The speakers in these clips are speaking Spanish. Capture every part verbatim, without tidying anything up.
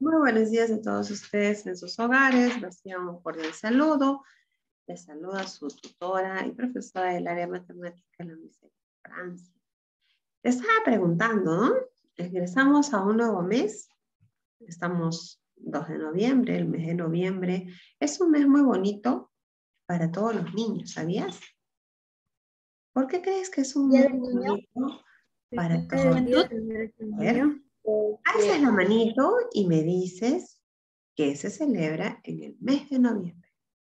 Muy buenos días a todos ustedes en sus hogares. Reciban un cordial saludo. Les saluda su tutora y profesora del área matemática, la Miss Francia. Les estaba preguntando, ¿no? Ingresamos a un nuevo mes. Estamos dos de noviembre, el mes de noviembre. Es un mes muy bonito para todos los niños, ¿sabías? ¿Por qué crees que es un Día mes del niño. bonito para Día todos los niños? del A ver, niño. alzas la manito y me dices que se celebra en el mes de noviembre.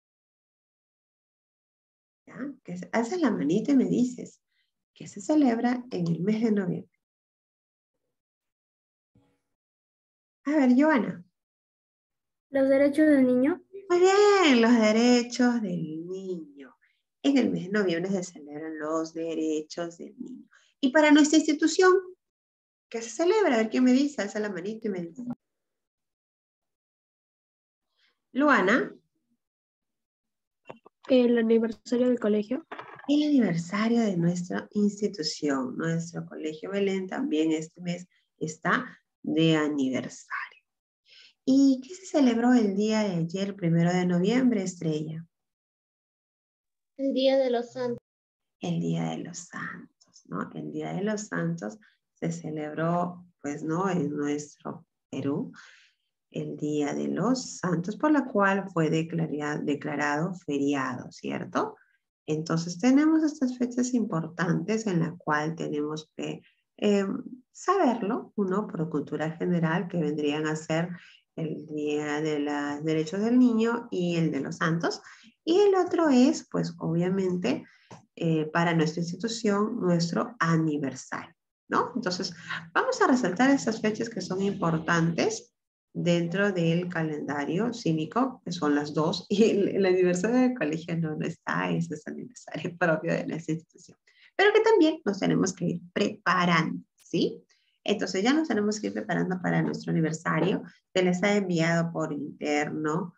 ¿Ya? Que se, alzas la manito y me dices que se celebra en el mes de noviembre. A ver, Joana. Los derechos del niño. Muy bien, los derechos del niño. En el mes de noviembre se celebran los derechos del niño. Y para nuestra institución, ¿qué se celebra? A ver, ¿quién me dice? Alza la manito y me dice. Luana. El aniversario del colegio. El aniversario de nuestra institución, nuestro Colegio Belén, también este mes está de aniversario. ¿Y qué se celebró el día de ayer, primero de noviembre, Estrella? El Día de los Santos. El Día de los Santos, ¿no? El Día de los Santos se celebró, pues, ¿no? En nuestro Perú, el Día de los Santos, por la cual fue declarado, declarado feriado, ¿cierto? Entonces tenemos estas fechas importantes en la cual tenemos que eh, saberlo, uno por cultura general, que vendrían a ser el Día de los Derechos del Niño y el de los Santos, y el otro es, pues obviamente, eh, para nuestra institución, nuestro aniversario, ¿no? Entonces, vamos a resaltar esas fechas que son importantes dentro del calendario cívico, que son las dos, y el, el aniversario del colegio no, no está, ese es el aniversario propio de nuestra institución. Pero que también nos tenemos que ir preparando, ¿sí? Entonces ya nos tenemos que ir preparando para nuestro aniversario. Se les ha enviado por interno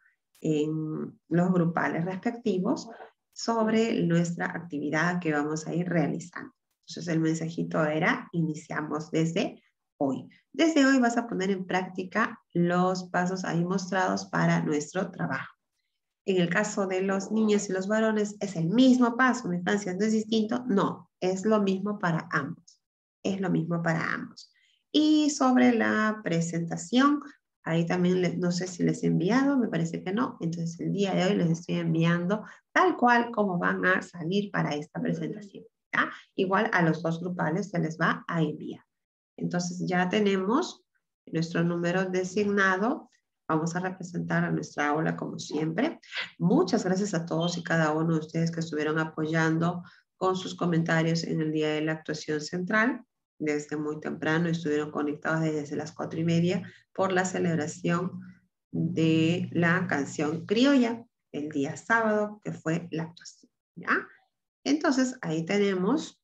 en los grupales respectivos sobre nuestra actividad que vamos a ir realizando. Entonces el mensajito era, iniciamos desde hoy. Desde hoy vas a poner en práctica los pasos ahí mostrados para nuestro trabajo. En el caso de los niños y los varones, ¿es el mismo paso? ¿Mi Francia no es distinto? No, es lo mismo para ambos. Es lo mismo para ambos. Y sobre la presentación, ahí también les, no sé si les he enviado, me parece que no. Entonces el día de hoy les estoy enviando tal cual como van a salir para esta presentación. ¿Ya? Igual a los dos grupales se les va a enviar. Entonces ya tenemos nuestro número designado. Vamos a representar a nuestra aula como siempre. Muchas gracias a todos y cada uno de ustedes que estuvieron apoyando con sus comentarios en el día de la actuación central. Desde muy temprano estuvieron conectados desde las cuatro y media por la celebración de la canción criolla el día sábado, que fue la actuación. ¿Ya? Entonces ahí tenemos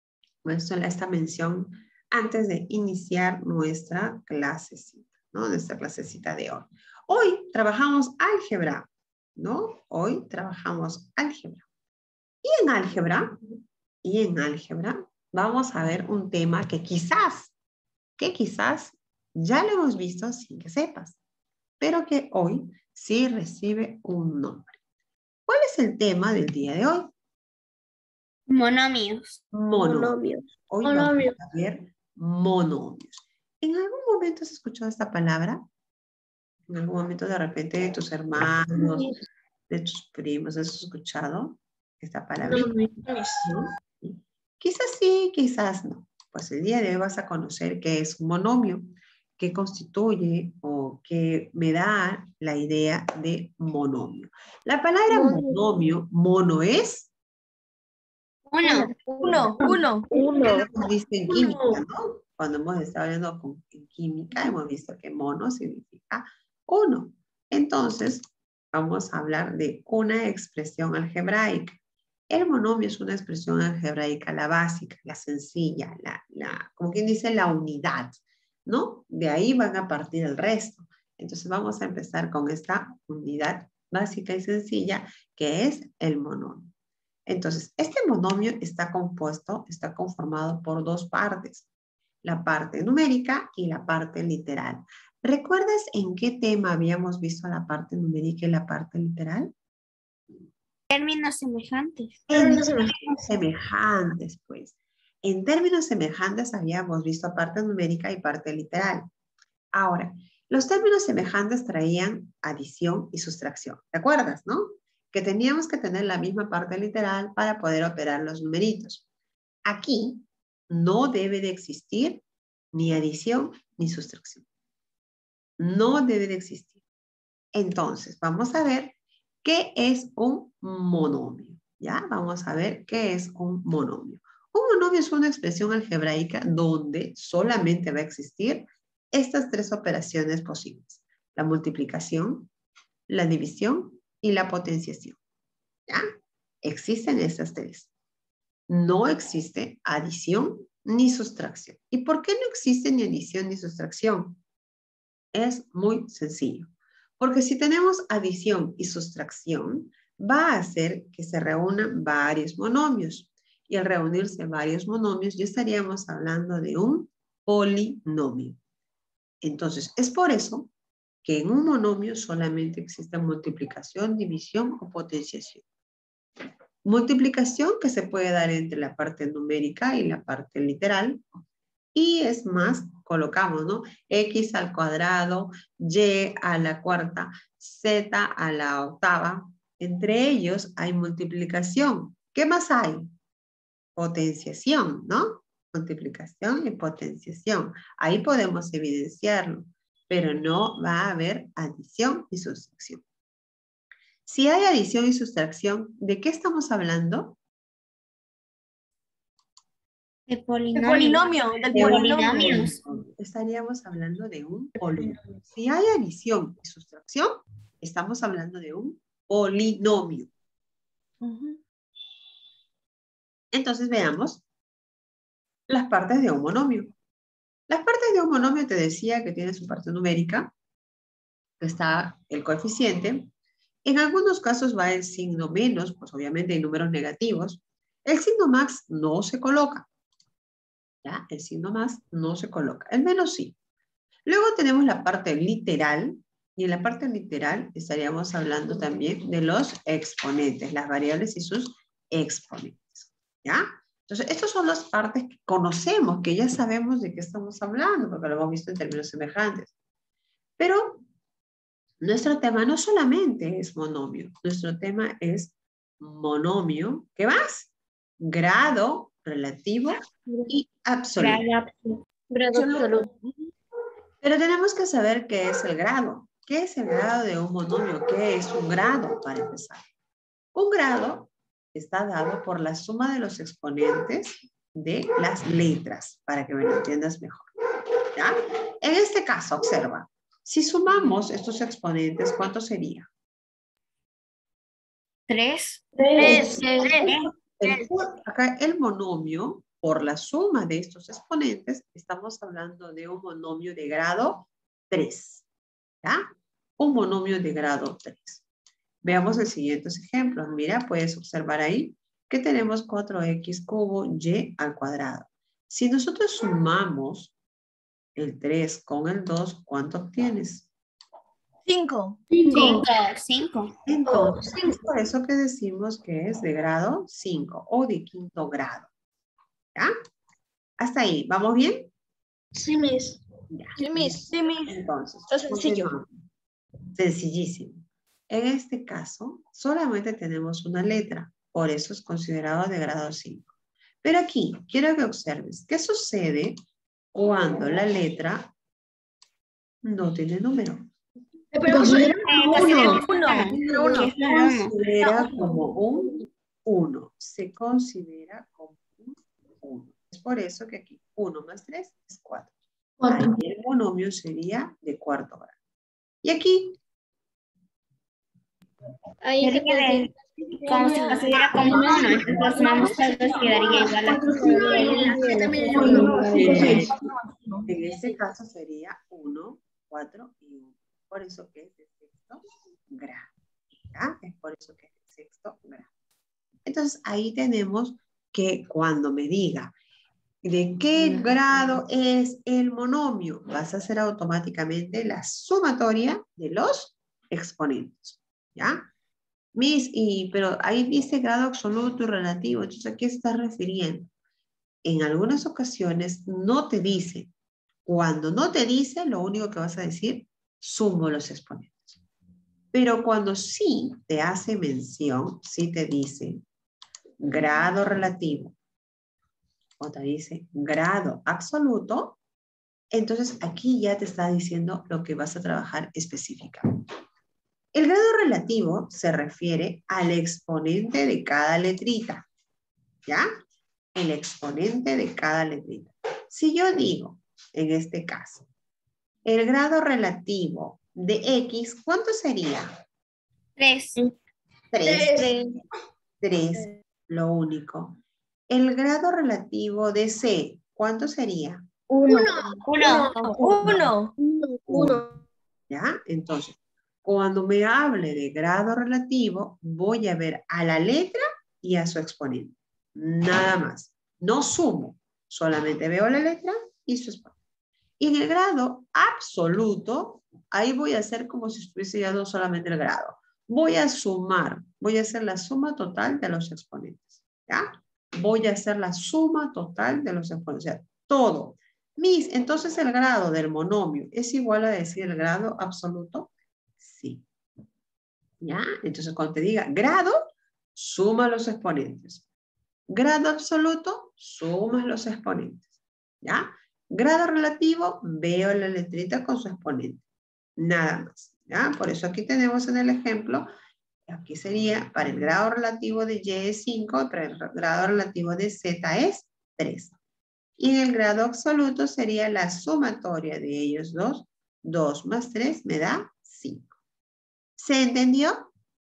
esta mención antes de iniciar nuestra clasecita, ¿no? Nuestra clasecita de hoy. Hoy trabajamos álgebra, ¿no? Hoy trabajamos álgebra. Y en álgebra, y en álgebra, vamos a ver un tema que quizás, que quizás ya lo hemos visto sin que sepas, pero que hoy sí recibe un nombre. ¿Cuál es el tema del día de hoy? Monomios. Monomios. Hoy Monomios. vamos a ver monomios. ¿En algún momento has escuchado esta palabra? ¿En algún momento de repente de tus hermanos, de tus primos, has escuchado esta palabrita? ¿No? Quizás sí, quizás no. Pues el día de hoy vas a conocer qué es un monomio, qué constituye o qué me da la idea de monomio. La palabra monomio, mono es... Uno. Uno. Uno. Ya lo hemos visto en química, ¿no? Cuando hemos estado hablando con, en química, hemos visto que mono significa uno. Entonces, vamos a hablar de una expresión algebraica. El monomio es una expresión algebraica, la básica, la sencilla, la, la, como quien dice, la unidad, ¿no? De ahí van a partir el resto. Entonces, vamos a empezar con esta unidad básica y sencilla, que es el monomio. Entonces, este monomio está compuesto, está conformado por dos partes, la parte numérica y la parte literal. ¿Recuerdas en qué tema habíamos visto la parte numérica y la parte literal? Términos semejantes. En términos semejantes, pues. En términos semejantes habíamos visto parte numérica y parte literal. Ahora, los términos semejantes traían adición y sustracción. ¿Te acuerdas, no? Que teníamos que tener la misma parte literal para poder operar los numeritos. Aquí no debe de existir ni adición ni sustracción. No debe de existir. Entonces, vamos a ver qué es un monomio. ¿Ya? Vamos a ver qué es un monomio. Un monomio es una expresión algebraica donde solamente va a existir estas tres operaciones posibles. La multiplicación, la división y la potenciación. ¿Ya? Existen estas tres. No existe adición ni sustracción. ¿Y por qué no existe ni adición ni sustracción? Es muy sencillo. Porque si tenemos adición y sustracción, va a hacer que se reúnan varios monomios. Y al reunirse varios monomios, ya estaríamos hablando de un polinomio. Entonces, es por eso que en un monomio solamente existe multiplicación, división o potenciación. Multiplicación que se puede dar entre la parte numérica y la parte literal. Y es más, colocamos, ¿no? X al cuadrado, Y a la cuarta, Z a la octava. Entre ellos hay multiplicación. ¿Qué más hay? Potenciación, ¿no? Multiplicación y potenciación. Ahí podemos evidenciarlo, pero no va a haber adición y sustracción. Si hay adición y sustracción, ¿de qué estamos hablando? De polinomio. polinomio del De polinomio. Estaríamos hablando de un polinomio. Si hay adición y sustracción, estamos hablando de un polinomio. Uh-huh. Entonces veamos las partes de un monomio. Las partes de un monomio te decía que tiene su parte numérica, que está el coeficiente. En algunos casos va el signo menos, pues obviamente hay números negativos. El signo más no se coloca. ¿Ya? El signo más no se coloca. El menos sí. Luego tenemos la parte literal. Y en la parte literal estaríamos hablando también de los exponentes, las variables y sus exponentes. ¿Ya? Entonces, estas son las partes que conocemos, que ya sabemos de qué estamos hablando, porque lo hemos visto en términos semejantes. Pero nuestro tema no solamente es monomio, nuestro tema es monomio, ¿qué más? Grado relativo y absoluto. Grado absoluto. Pero tenemos que saber qué es el grado. ¿Qué es el grado de un monomio? ¿Qué es un grado, para empezar? Un grado está dado por la suma de los exponentes de las letras, para que me lo entiendas mejor. ¿Ya? En este caso, observa, si sumamos estos exponentes, ¿cuánto sería? Tres. Tres. Tres. El, acá el monomio, por la suma de estos exponentes, estamos hablando de un monomio de grado tres. ¿Ya? Un monomio de grado tres. Veamos los siguientes ejemplos. Mira, puedes observar ahí que tenemos cuatro equis cubo y al cuadrado. Si nosotros sumamos el tres con el dos, ¿cuánto obtienes? Cinco. Cinco. Cinco. Entonces, es por eso que decimos que es de grado cinco o de quinto grado. ¿Ya? Hasta ahí. ¿Vamos bien? Sí, mis. Ya. Sí, mis. Sí, mis. Entonces, está sencillo. Sencillísimo. En este caso, solamente tenemos una letra. Por eso es considerado de grado cinco. Pero aquí, quiero que observes qué sucede cuando la letra no tiene número. Considera como un uno. Se considera como un uno. Es por eso que aquí uno más tres es cuatro. Ahí el monomio sería de cuarto grado. Y aquí. Ahí se considera como se considera como uno, entonces sumamos todos quedaría igual a en este caso sería uno, cuatro y uno. Por eso que es de sexto grado. ¿Ya? Es por eso que es de sexto grado. Entonces ahí tenemos que cuando me diga ¿De qué grado es el monomio? Vas a hacer automáticamente la sumatoria de los exponentes, ¿ya? Miss, y, pero ahí dice grado absoluto y relativo, entonces ¿a qué se está refiriendo? En algunas ocasiones no te dice. Cuando no te dice, lo único que vas a decir, sumo los exponentes. Pero cuando sí te hace mención, sí te dice grado relativo, o te dice grado absoluto, entonces aquí ya te está diciendo lo que vas a trabajar específicamente. El grado relativo se refiere al exponente de cada letrita, ¿ya? El exponente de cada letrita. Si yo digo, en este caso, el grado relativo de X, ¿cuánto sería? Tres. Tres. Tres. Tres, lo único. El grado relativo de C, ¿cuánto sería? Uno. Uno. Uno. Uno. ¿Ya? Entonces, cuando me hable de grado relativo, voy a ver a la letra y a su exponente. Nada más. No sumo, solamente veo la letra y su exponente. Y en el grado absoluto, ahí voy a hacer como si estuviese ya no solamente el grado. Voy a sumar, voy a hacer la suma total de los exponentes. ¿Ya? Voy a hacer la suma total de los exponentes. O sea, todo. Mis, entonces el grado del monomio es igual a decir el grado absoluto. Sí. ¿Ya? Entonces cuando te diga grado, suma los exponentes. Grado absoluto, sumas los exponentes. ¿Ya? Grado relativo, veo la letrita con su exponente. Nada más. ¿Ya? Por eso aquí tenemos en el ejemplo, aquí sería, para el grado relativo de Y es cinco, para el grado relativo de Z es tres. Y en el grado absoluto sería la sumatoria de ellos dos. dos más tres me da cinco. ¿Se entendió?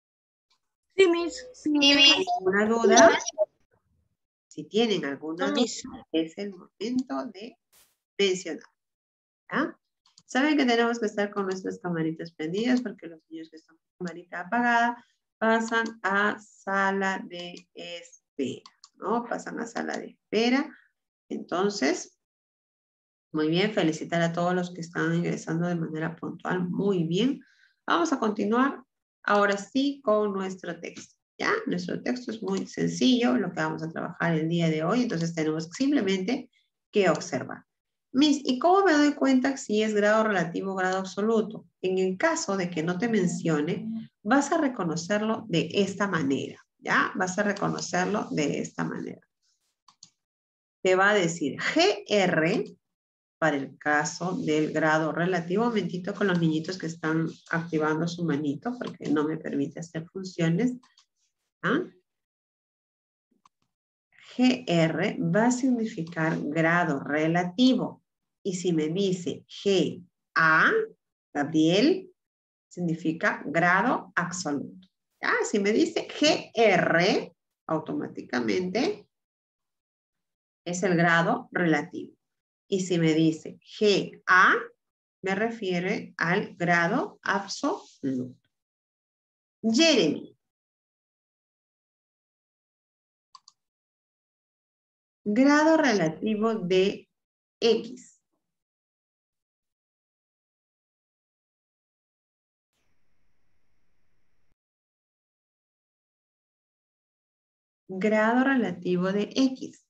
Sí, Miss. Sí, Miss. ¿Alguna duda? Si tienen alguna duda, es el momento de mencionar. ¿Ya? Saben que tenemos que estar con nuestras camaritas prendidas porque los niños que están con camarita apagada pasan a sala de espera, ¿no? Pasan a sala de espera. Entonces, muy bien, felicitar a todos los que están ingresando de manera puntual. Muy bien. Vamos a continuar ahora sí con nuestro texto. ¿Ya? Nuestro texto es muy sencillo, lo que vamos a trabajar el día de hoy. Entonces tenemos simplemente que observar. Miss, ¿y cómo me doy cuenta si es grado relativo o grado absoluto? En el caso de que no te mencione, vas a reconocerlo de esta manera. ¿Ya? Vas a reconocerlo de esta manera. Te va a decir G R para el caso del grado relativo. Un momentito con los niñitos que están activando su manito porque no me permite hacer funciones. ¿Ah? G R va a significar grado relativo. Y si me dice G A, Gabriel, significa grado absoluto. ¿Ya? Si me dice G R, automáticamente es el grado relativo. Y si me dice G A, me refiere al grado absoluto. Jeremy. Grado relativo de X. Grado relativo de X.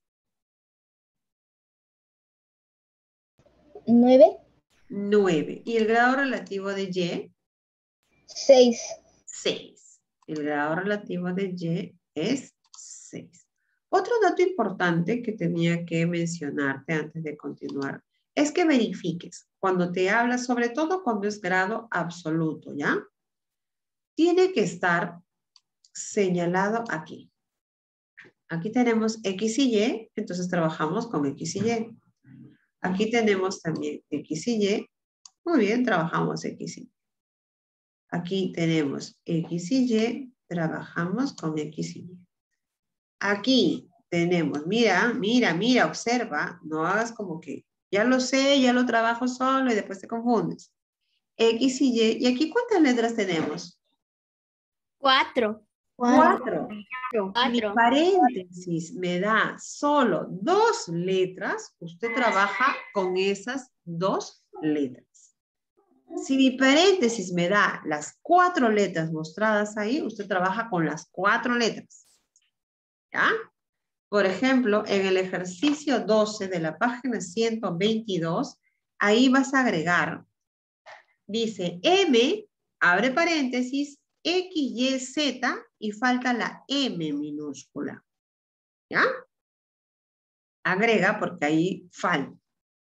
Nueve. nueve. ¿Y el grado relativo de Y? Seis. seis. El grado relativo de Y es seis. Otro dato importante que tenía que mencionarte antes de continuar es que verifiques cuando te habla, sobre todo cuando es grado absoluto, ¿ya? Tiene que estar señalado aquí. Aquí tenemos X y Y, entonces trabajamos con X y Y. Aquí tenemos también X y Y. Muy bien, trabajamos X y Y. Aquí tenemos X y Y, trabajamos con X y Y. Aquí tenemos, mira, mira, mira, observa, no hagas como que ya lo sé, ya lo trabajo solo y después te confundes. X y Y, ¿y aquí cuántas letras tenemos? Cuatro. Cuatro. Cuatro. Mi paréntesis me da solo dos letras, usted trabaja con esas dos letras. Si mi paréntesis me da las cuatro letras mostradas ahí, usted trabaja con las cuatro letras. ¿Ya? Por ejemplo, en el ejercicio doce de la página ciento veintidós, ahí vas a agregar, dice M, abre paréntesis, X, Y, Z, y falta la M minúscula. ¿Ya? Agrega porque ahí falta.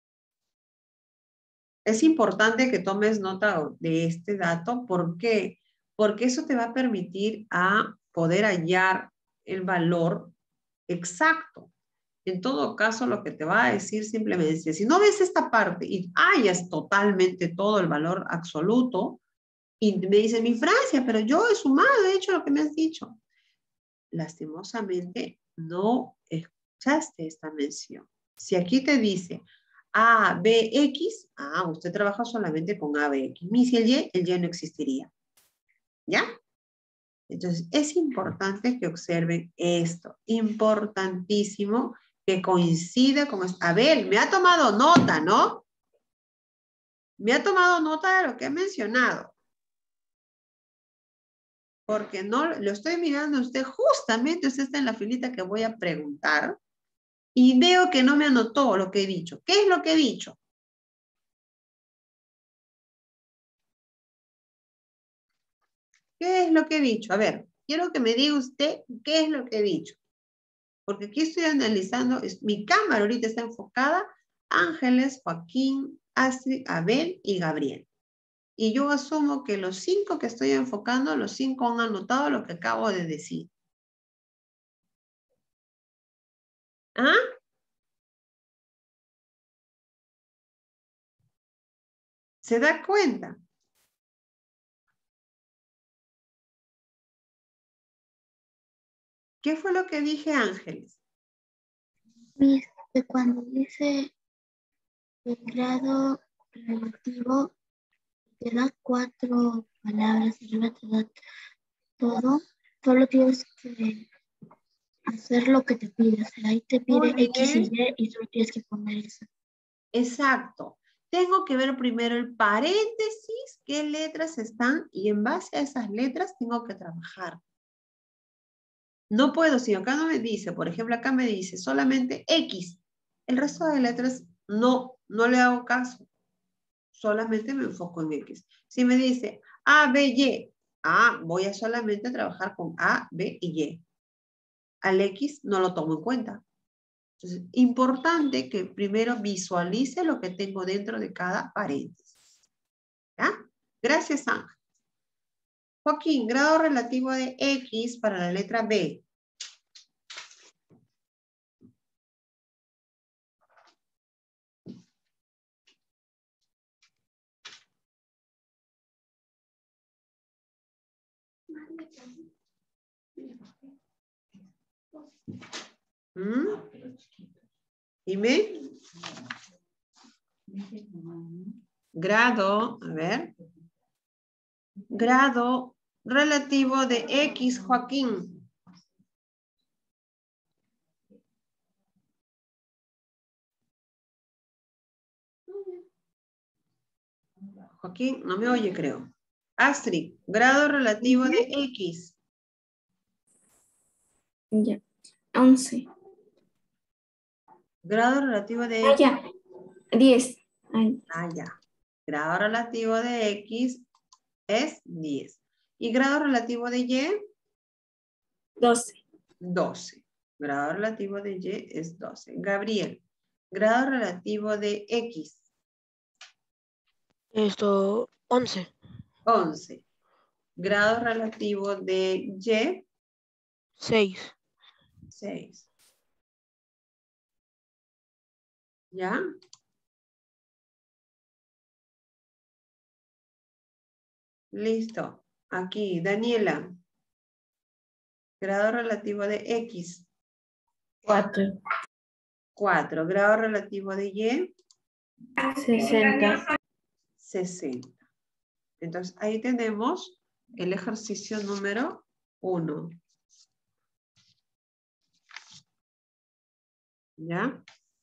Es importante que tomes nota de este dato. ¿Por qué? Porque eso te va a permitir a poder hallar el valor exacto. En todo caso, lo que te va a decir simplemente, si no ves esta parte y hallas totalmente todo el valor absoluto, y me dice, mi Francia, pero yo he sumado, he hecho lo que me has dicho. Lastimosamente, no escuchaste esta mención. Si aquí te dice A, B, X, ah, usted trabaja solamente con A, B, X. Y si el Y, el Y no existiría. ¿Ya? Entonces, es importante que observen esto. Importantísimo que coincida con esto. A ver, me ha tomado nota, ¿no? Me ha tomado nota de lo que he mencionado. Porque no lo estoy mirando a usted, justamente usted está en la filita que voy a preguntar y veo que no me anotó lo que he dicho. ¿Qué es lo que he dicho? ¿Qué es lo que he dicho? A ver, quiero que me diga usted qué es lo que he dicho. Porque aquí estoy analizando, es, mi cámara ahorita está enfocada, Ángeles, Joaquín, Astrid, Abel y Gabriel. Y yo asumo que los cinco que estoy enfocando, los cinco han anotado lo que acabo de decir. ¿Ah? ¿Se da cuenta? ¿Qué fue lo que dije, Ángeles? Miss, que cuando dice el grado relativo, te da cuatro palabras, arriba te da todo, solo tienes que hacer lo que te pide. O sea, ahí te pide Muy X y bien. Y y solo tienes que poner eso. Exacto. Tengo que ver primero el paréntesis, qué letras están, y en base a esas letras tengo que trabajar. No puedo, si acá no me dice, por ejemplo, acá me dice solamente X. El resto de letras no, no le hago caso. Solamente me enfoco en X. Si me dice A, B, Y, ah, voy a solamente trabajar con A, B y Y. Al X no lo tomo en cuenta. Entonces, importante que primero visualice lo que tengo dentro de cada paréntesis. ¿Ya? Gracias, Ángel. Joaquín, grado relativo de X para la letra B. ¿Mm? Dime. Grado, a ver. Grado relativo de X, Joaquín. Joaquín, no me oye, creo. Astrid, grado relativo de X. Ya. Once. Grado relativo de Ah, X. ya. Diez. Ay, Ah, ya. Grado relativo de X es diez. ¿Y grado relativo de Y? doce. doce. Grado relativo de Y es doce. Gabriel, grado relativo de X. Esto, once. once. Grado relativo de Y. seis. seis. ¿Ya? Listo. Aquí, Daniela. Grado relativo de X. Cuatro. cuatro. Grado relativo de Y. Sesenta. sesenta. Entonces, ahí tenemos el ejercicio número uno. ¿Ya?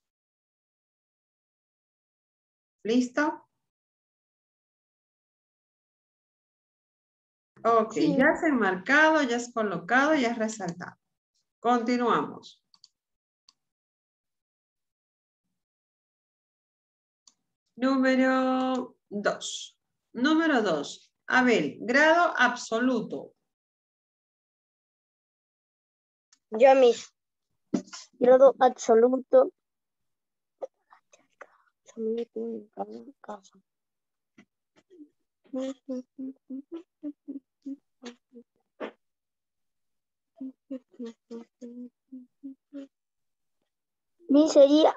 ¿Listo? Ok, Sí. ya se ha marcado, ya has colocado, ya has resaltado. Continuamos. Número dos. Número dos. Abel, grado absoluto. Yo, mis. Grado absoluto. Mi sería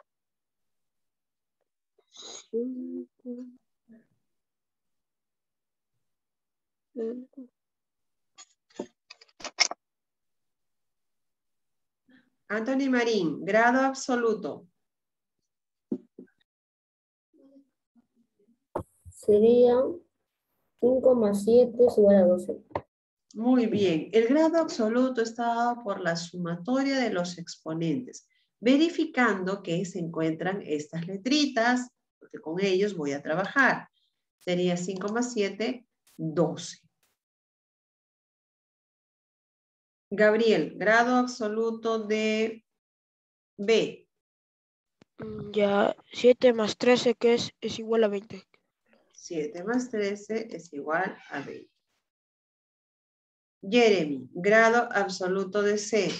Anthony Marín, grado absoluto. Sería cinco más siete es igual a doce. Muy bien. El grado absoluto está dado por la sumatoria de los exponentes, verificando que se encuentran estas letritas, porque con ellos voy a trabajar. Sería cinco más siete, doce. Gabriel, grado absoluto de B. Mm, Ya, siete más trece, que es, es igual a veinte. siete más trece es igual a veinte. Jeremy, grado absoluto de C.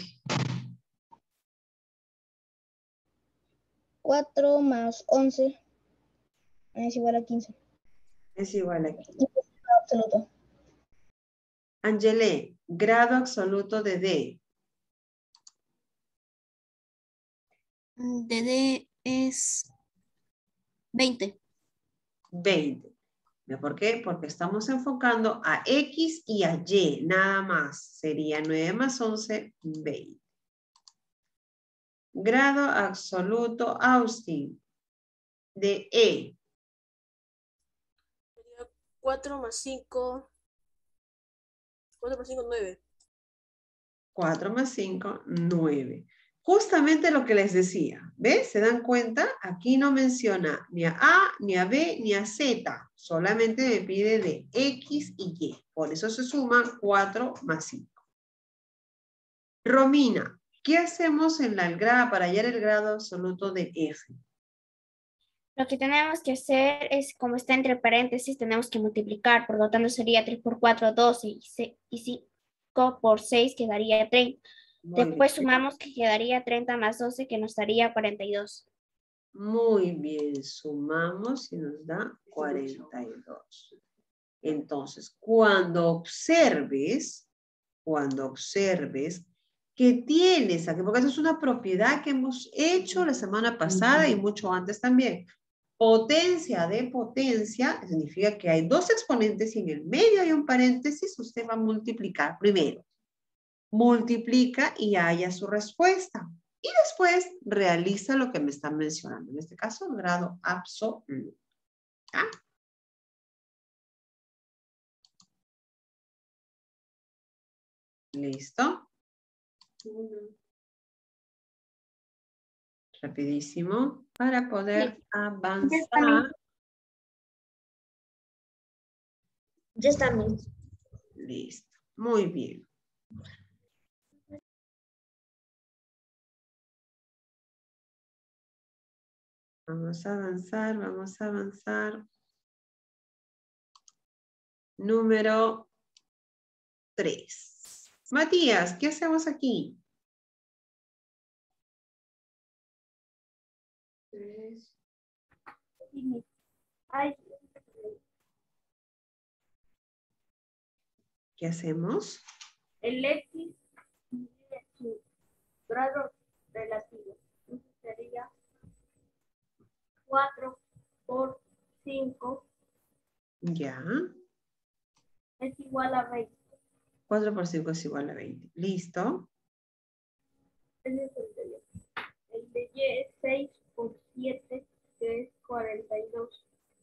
cuatro más once es igual a quince. Es igual a quince. Grado absoluto. Angele, grado absoluto de D. De D es veinte. veinte. ¿Por qué? Porque estamos enfocando a X y a Y, nada más. Sería nueve más once, veinte. Grado absoluto, Austin, de E. cuatro más cinco. cuatro más cinco, nueve. cuatro más cinco, nueve. Justamente lo que les decía, ¿ves? ¿Se dan cuenta? Aquí no menciona ni a A, ni a B, ni a Z. Solamente me pide de X y Y. Por eso se suman cuatro más cinco. Romina, ¿qué hacemos en la grada para hallar el grado absoluto de F? Lo que tenemos que hacer es, como está entre paréntesis, tenemos que multiplicar. Por lo tanto, sería tres por cuatro, doce. Y cinco por seis quedaría treinta. Muy Después bien. sumamos que quedaría treinta más doce, que nos daría cuarenta y dos. Muy bien, sumamos y nos da cuarenta y dos. Entonces, cuando observes, cuando observes que tienes aquí, porque eso es una propiedad que hemos hecho la semana pasada y mucho antes también. Potencia de potencia significa que hay dos exponentes y en el medio hay un paréntesis, usted va a multiplicar primero. Multiplica y halla su respuesta. Y después realiza lo que me están mencionando. En este caso, el grado absoluto. ¿Ah? ¿Listo? Rapidísimo para poder Sí. avanzar. Ya está, mi. Listo. Muy bien. Vamos a avanzar, vamos a avanzar. Número tres. Matías, ¿qué hacemos aquí? Tres. ¿Qué hacemos? El X mide su grado relativo. Entonces sería cuatro por cinco Ya. es igual a veinte. cuatro por cinco es igual a veinte. ¿Listo? Ese es el de Y. El de Y es seis por siete, que es cuarenta y dos.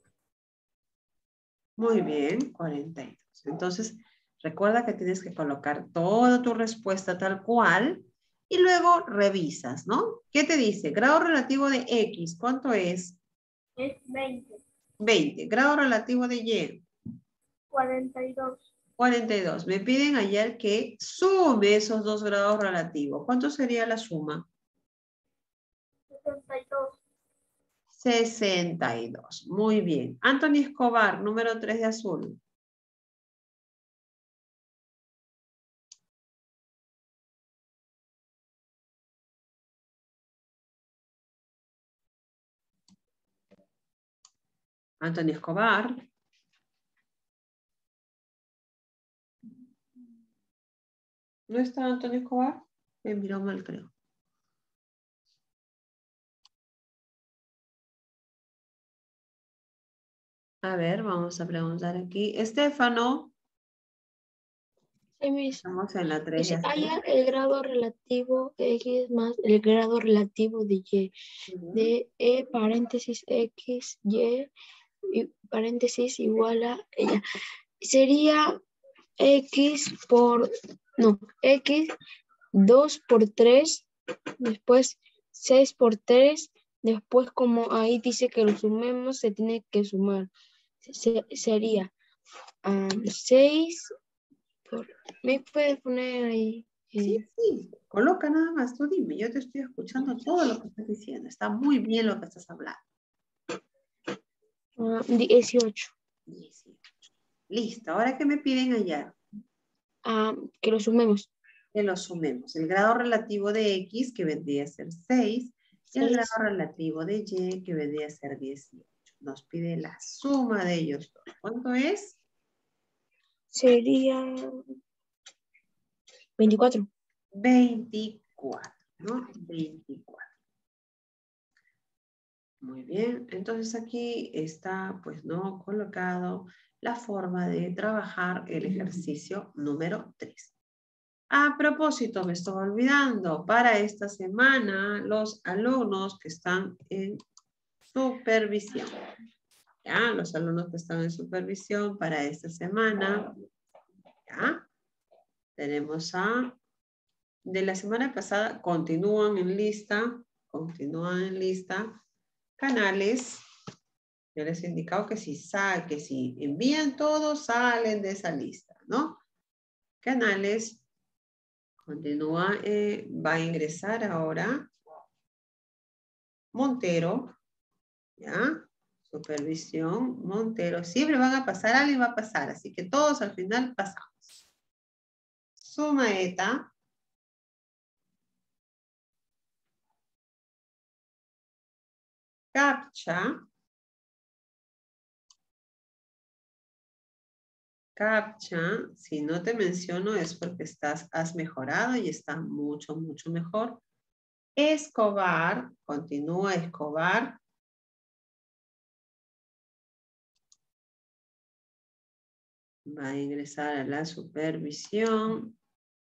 Muy bien, cuarenta y dos. Entonces, recuerda que tienes que colocar toda tu respuesta tal cual Y luego revisas, ¿no? ¿Qué te dice? Grado relativo de X, ¿cuánto es? Es veinte. veinte. Grado relativo de Y. cuarenta y dos. cuarenta y dos. Me piden ayer que sume esos dos grados relativos. ¿Cuánto sería la suma? sesenta y dos. sesenta y dos. Muy bien. Anthony Escobar, número tres de azul. Anthony Escobar. ¿No está Anthony Escobar? Me miró mal, creo. A ver, vamos a preguntar aquí. Estefano. Sí, mis. Estamos en la tres. Dice, haya el grado relativo X más el grado relativo de Y. Uh-huh. De E paréntesis X, Y, y paréntesis igual a ella. Sería X por, no, X, dos por tres, después seis por tres, después como ahí dice que lo sumemos, se tiene que sumar. Se, sería um, seis por, ¿me puedes poner ahí? Sí, sí, coloca nada más, tú dime, yo te estoy escuchando todo lo que estás diciendo, está muy bien lo que estás hablando. Uh, dieciocho. dieciocho. Listo, ahora que me piden allá. Uh, que lo sumemos. Que lo sumemos. El grado relativo de X, que vendría a ser seis, y el grado relativo de Y, que vendría a ser dieciocho. Nos pide la suma de ellos dos. ¿Cuánto es? Sería veinticuatro. veinticuatro, ¿no? veinticuatro. Muy bien, entonces aquí está, pues, ¿no? Colocado la forma de trabajar el ejercicio número tres. A propósito, me estoy olvidando, para esta semana, los alumnos que están en supervisión, ¿ya? Los alumnos que están en supervisión para esta semana, ¿ya? Tenemos a, de la semana pasada, continúan en lista, continúan en lista, Canales. Yo les he indicado que si, sa que si envían todos, salen de esa lista, ¿no? Canales. Continúa, eh, va a ingresar ahora Montero, ¿ya? Supervisión, Montero. Siempre van a pasar, alguien va a pasar, así que todos al final pasamos. Sumaeta. Captcha. Captcha, si no te menciono es porque estás, has mejorado y está mucho, mucho mejor. Escobar, continúa Escobar. Va a ingresar a la supervisión.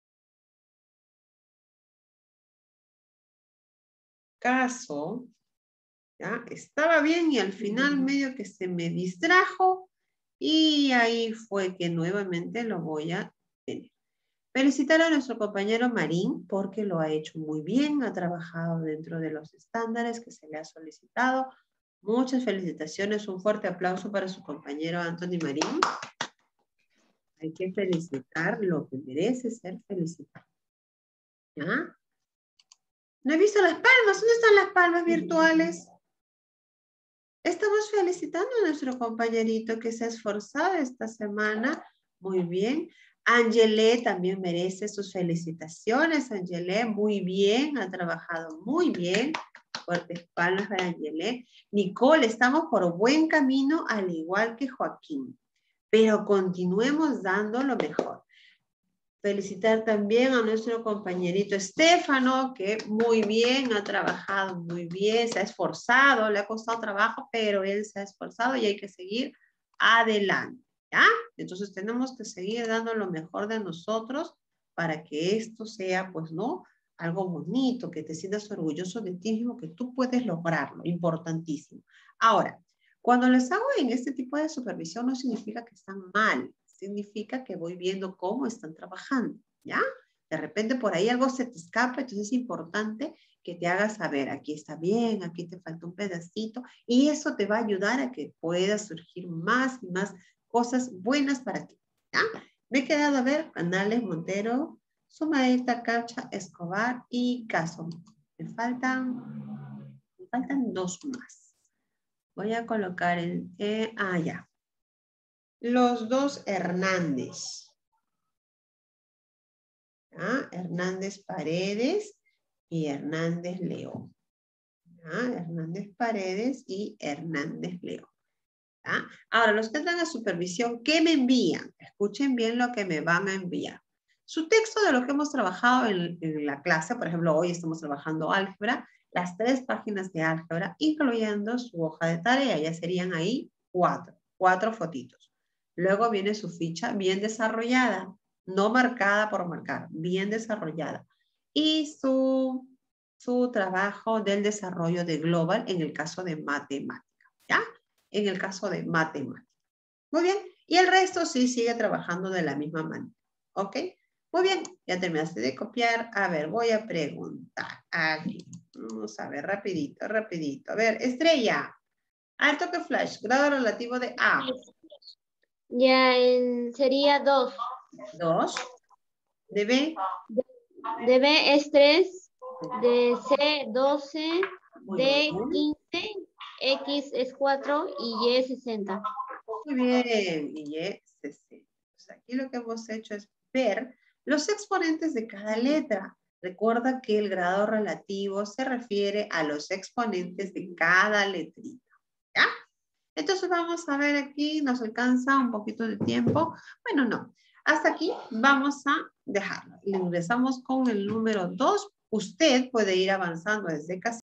Caso, ¿ya? Estaba bien y al final medio que se me distrajo y ahí fue que nuevamente lo voy a tener. Felicitar a nuestro compañero Marín porque lo ha hecho muy bien, ha trabajado dentro de los estándares que se le ha solicitado. Muchas felicitaciones, un fuerte aplauso para su compañero Anthony Marín. Hay que felicitar lo que merece ser felicitado. ¿Ya? No he visto las palmas. ¿Dónde están las palmas virtuales? Estamos felicitando a nuestro compañerito que se ha esforzado esta semana. Muy bien. Angelé también merece sus felicitaciones. Angelé, muy bien. Ha trabajado muy bien. Fuertes palmas para Angelé. Nicole, estamos por buen camino, al igual que Joaquín. Pero continuemos dando lo mejor. Felicitar también a nuestro compañerito Estefano, que muy bien, ha trabajado muy bien, se ha esforzado, le ha costado trabajo, pero él se ha esforzado y hay que seguir adelante, ¿ya? Entonces tenemos que seguir dando lo mejor de nosotros para que esto sea, pues, ¿no? Algo bonito, que te sientas orgulloso de ti mismo, que tú puedes lograrlo, importantísimo. Ahora, cuando les hago en este tipo de supervisión no significa que están mal. Significa que voy viendo cómo están trabajando, ¿ya? De repente por ahí algo se te escapa, entonces es importante que te hagas saber, aquí está bien, aquí te falta un pedacito, y eso te va a ayudar a que pueda surgir más y más cosas buenas para ti. ¿Ya? Me he quedado a ver Canales, Montero, Sumaeta, Cacha, Escobar y Caso. Me faltan, me faltan dos más. Voy a colocar el, eh, ah, ya. Los dos Hernández. ¿Ya? Hernández Paredes y Hernández León. ¿Ya? Hernández Paredes y Hernández León. ¿Ya? Ahora, los que entran a supervisión, ¿qué me envían? Escuchen bien lo que me van a enviar. Su texto de lo que hemos trabajado en, en la clase, por ejemplo, hoy estamos trabajando álgebra, las tres páginas de álgebra, incluyendo su hoja de tarea, ya serían ahí cuatro, cuatro fotitos. Luego viene su ficha bien desarrollada, no marcada por marcar, bien desarrollada. Y su, su trabajo del desarrollo de Global en el caso de matemática, ¿ya? En el caso de matemática. Muy bien. Y el resto sí sigue trabajando de la misma manera. ¿Ok? Muy bien. Ya terminaste de copiar. A ver, voy a preguntar. Aquí. Vamos a ver, rapidito, rapidito. A ver, Estrella. Alto que flash. Grado relativo de A. Ya en, sería dos. Dos. De B. De B es tres. De C doce. Muy D bien. quince. X es cuatro y Y es sesenta. Muy bien. Y Y sesenta. Pues aquí lo que hemos hecho es ver los exponentes de cada letra. Recuerda que el grado relativo se refiere a los exponentes de cada letrita. ¿Ya? Entonces vamos a ver aquí, nos alcanza un poquito de tiempo. Bueno, no. Hasta aquí vamos a dejarlo. Ingresamos con el número dos. Usted puede ir avanzando desde casa.